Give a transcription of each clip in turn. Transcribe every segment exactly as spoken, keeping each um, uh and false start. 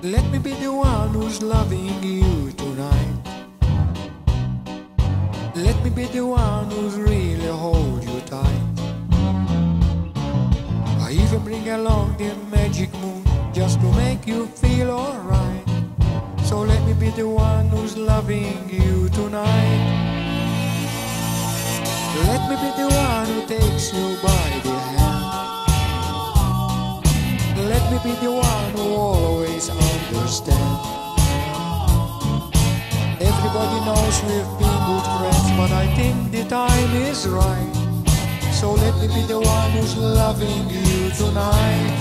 Let me be the one who's loving you tonight. Let me be the one who's really hold you tight. I even bring along the magic moon just to make you feel alright. So let me be the one who's loving you tonight. Let me be the one who takes you by the hand. Let me be the one who always understands. Everybody knows we've been good friends, but I think the time is right. So let me be the one who's loving you tonight.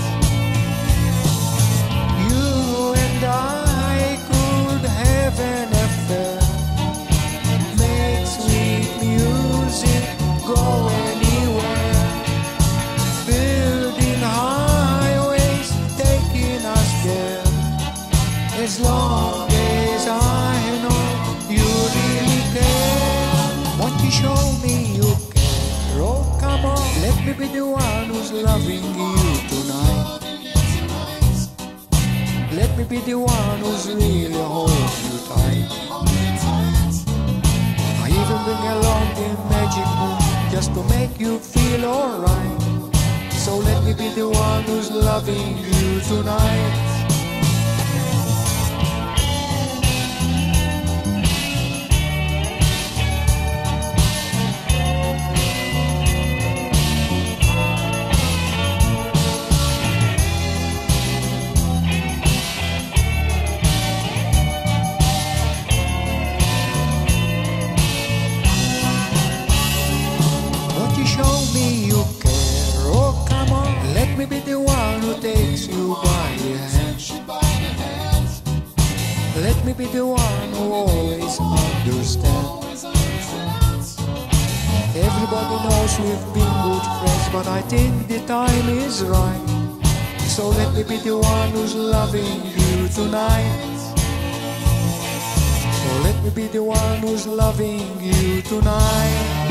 You and I could have an affair, make sweet music, go anywhere, building highways, taking us there. As long as I know you really care, won't you show me you care? Oh, come on, let me be the one who's loving you tonight. Let me be the one who's really holding you tight. I even bring along the magic moon just to make you feel alright. So let me be the one who's loving you tonight. Show me you care, oh come on. Let me be the one who takes you by the hand. Let me be the one who always understands. Everybody knows we've been good friends, but I think the time is right. So let me be the one who's loving you tonight. So let me be the one who's loving you tonight.